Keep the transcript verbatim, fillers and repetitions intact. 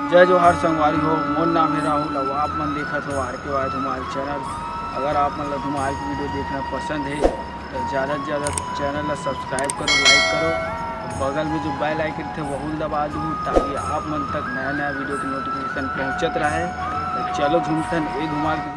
जय जोहार संगवारी हो। मोर नाम है राहुल और आप मन देखत हो आर के बाद हमारे चैनल। अगर आप मन धुमाल की वीडियो देखना पसंद है तो ज़्यादा से ज़्यादा चैनल ला सब्सक्राइब करो, लाइक करो, बगल में जो बेल आइकन थे वह दबा दो ताकि आप मन तक नया नया वीडियो की नोटिफिकेशन पहुँचत रहे। तो चलो झूमथन ए धुमाल